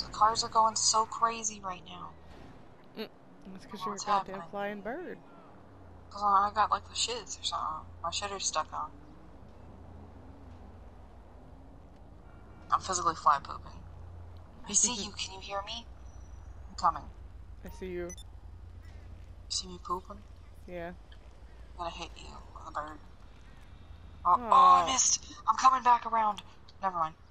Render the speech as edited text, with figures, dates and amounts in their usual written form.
The cars are going so crazy right now. That's because you're a goddamn flying bird. Cause I got like the shits or something. My shitter's stuck on. I'm physically fly pooping. I see you. Can you hear me? I'm coming. I see you. You see me pooping? Yeah. I'm gonna hit you with a bird. Oh, Aww. oh, I missed. I'm coming back around. Never mind.